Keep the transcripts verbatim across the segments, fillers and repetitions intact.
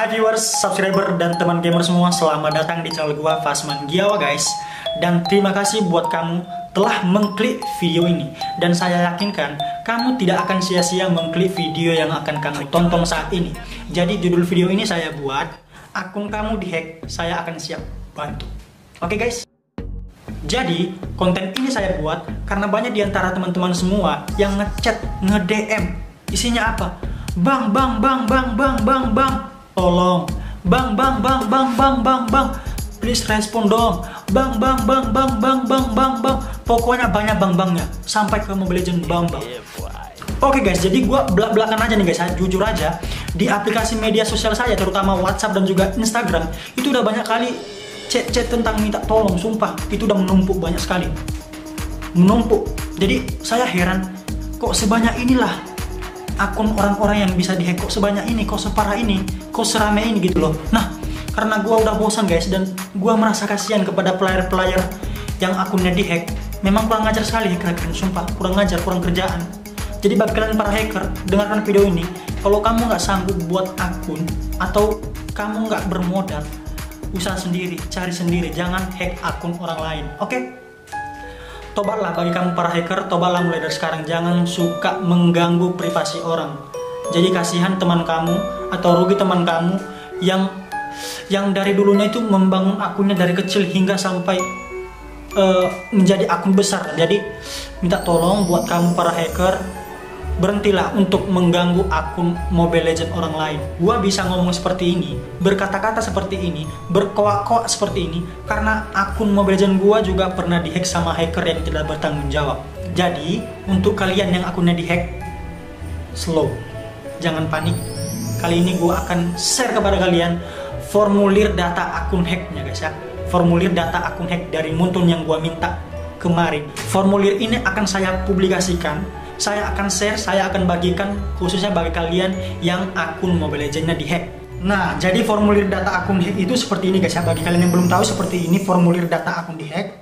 Hai viewers, subscriber, dan teman gamer semua, selamat datang di channel gua Fasman Giawa guys. Dan terima kasih buat kamu telah mengklik video ini. Dan saya yakinkan kamu tidak akan sia-sia mengklik video yang akan kamu tonton saat ini. Jadi judul video ini saya buat, akun kamu dihack, saya akan siap bantu. Oke guys? Jadi konten ini saya buat karena banyak diantara teman-teman semua yang ngechat, nge-D M. Isinya apa? Bang, bang, bang, bang, bang, bang, bang. Tolong, bang, bang, bang, bang, bang, bang, bang, please respon dong, bang, bang, bang, bang, bang, bang, bang, bang, pokoknya banyak bang bangnya sampai ke Mobile Legends bang bang. Oke guys, jadi gua belak belakan aja nih guys, jujur aja di aplikasi media sosial saya, terutama WhatsApp dan juga Instagram, itu udah banyak kali chat-chat tentang minta tolong, sumpah itu udah menumpuk banyak sekali, menumpuk. Jadi saya heran, kok sebanyak inilah akun orang-orang yang bisa dihack, kok sebanyak ini, kok separah ini, kok serame ini gitu loh. Nah, karena gua udah bosan guys, dan gua merasa kasihan kepada player-player yang akunnya dihack. Memang kurang ngajar sekali hacker-hacker, sumpah kurang ngajar, kurang kerjaan. Jadi bagi kalian para hacker, dengarkan video ini. Kalau kamu nggak sanggup buat akun atau kamu nggak bermodal, usaha sendiri, cari sendiri, jangan hack akun orang lain. Oke? Okay? Tobatlah bagi kamu para hacker, tobatlah mulai dari sekarang, jangan suka mengganggu privasi orang. Jadi kasihan teman kamu atau rugi teman kamu yang yang dari dulunya itu membangun akunnya dari kecil hingga sampai uh, menjadi akun besar. Jadi minta tolong buat kamu para hacker, berhentilah untuk mengganggu akun Mobile Legends orang lain. Gua bisa ngomong seperti ini, berkata-kata seperti ini, berkoak-koak seperti ini karena akun Mobile Legends gua juga pernah dihack sama hacker yang tidak bertanggung jawab. Jadi untuk kalian yang akunnya dihack, slow, jangan panik. Kali ini gua akan share kepada kalian formulir data akun hacknya guys ya. Formulir data akun hack dari Muntun yang gua minta kemarin. Formulir ini akan saya publikasikan, saya akan share, saya akan bagikan khususnya bagi kalian yang akun Mobile Legends-nya dihack. Nah, jadi formulir data akun hack itu seperti ini guys ya. Bagi kalian yang belum tahu, seperti ini formulir data akun dihack.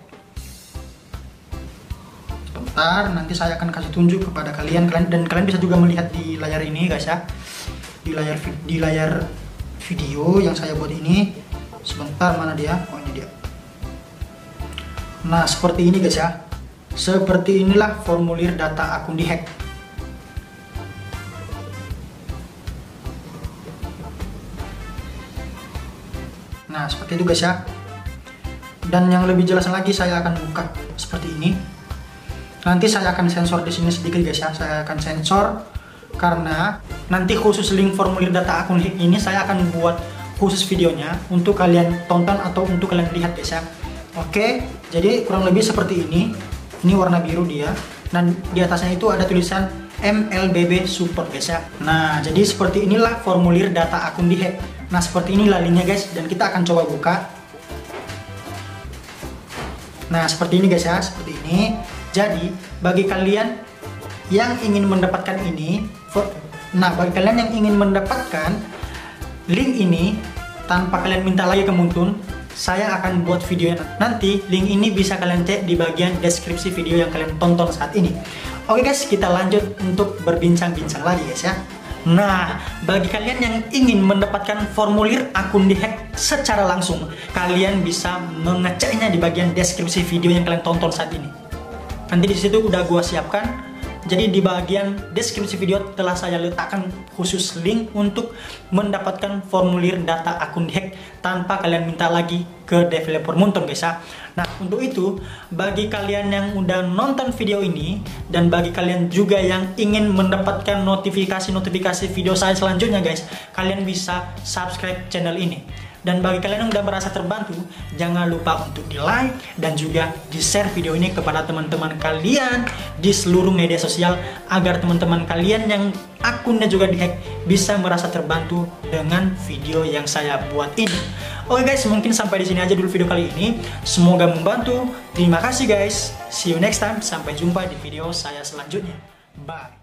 Sebentar, nanti saya akan kasih tunjuk kepada kalian, kalian dan kalian bisa juga melihat di layar ini guys ya. Di layar di layar video yang saya buat ini. Sebentar, mana dia? Oh, ini dia. Nah, seperti ini guys ya. Seperti inilah formulir data akun dihack. Nah, seperti itu guys ya. Dan yang lebih jelas lagi saya akan buka seperti ini. Nanti saya akan sensor di sini sedikit guys ya. Saya akan sensor karena nanti khusus link formulir data akun hack ini saya akan buat khusus videonya untuk kalian tonton atau untuk kalian lihat guys ya. Oke, jadi kurang lebih seperti ini. Ini warna biru dia, dan di atasnya itu ada tulisan M L B B support guys ya. Nah, jadi seperti inilah formulir data akun dihack. Nah, seperti inilah linknya guys, dan kita akan coba buka. Nah, seperti ini guys ya, seperti ini. Jadi bagi kalian yang ingin mendapatkan ini, nah bagi kalian yang ingin mendapatkan link ini tanpa kalian minta lagi ke Muntun, saya akan buat video nanti. Link ini bisa kalian cek di bagian deskripsi video yang kalian tonton saat ini. Oke guys, kita lanjut untuk berbincang-bincang lagi guys ya. Nah, bagi kalian yang ingin mendapatkan formulir akun dihack secara langsung, kalian bisa mengeceknya di bagian deskripsi video yang kalian tonton saat ini. Nanti di situ udah gua siapkan. Jadi di bagian deskripsi video telah saya letakkan khusus link untuk mendapatkan formulir data akun dihack tanpa kalian minta lagi ke developer Muntun guys ya. Nah, untuk itu bagi kalian yang udah nonton video ini dan bagi kalian juga yang ingin mendapatkan notifikasi-notifikasi video saya selanjutnya guys, kalian bisa subscribe channel ini. Dan bagi kalian yang udah merasa terbantu, jangan lupa untuk di like dan juga di share video ini kepada teman-teman kalian di seluruh media sosial agar teman-teman kalian yang akunnya juga dihack bisa merasa terbantu dengan video yang saya buat ini. Oke guys, mungkin sampai di sini aja dulu video kali ini. Semoga membantu. Terima kasih guys. See you next time. Sampai jumpa di video saya selanjutnya. Bye.